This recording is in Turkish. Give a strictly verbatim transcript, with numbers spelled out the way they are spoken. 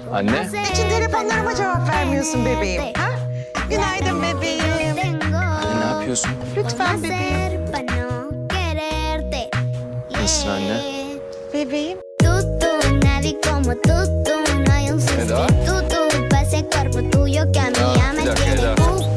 Anne. Niçin telefonlarıma cevap vermiyorsun bebeğim? Ha? Günaydın bebeğim. Anne ne yapıyorsun? Lütfen bebeğim. Nasılsın anne? Bebeğim. Eda? Eda, bir dakika Eda.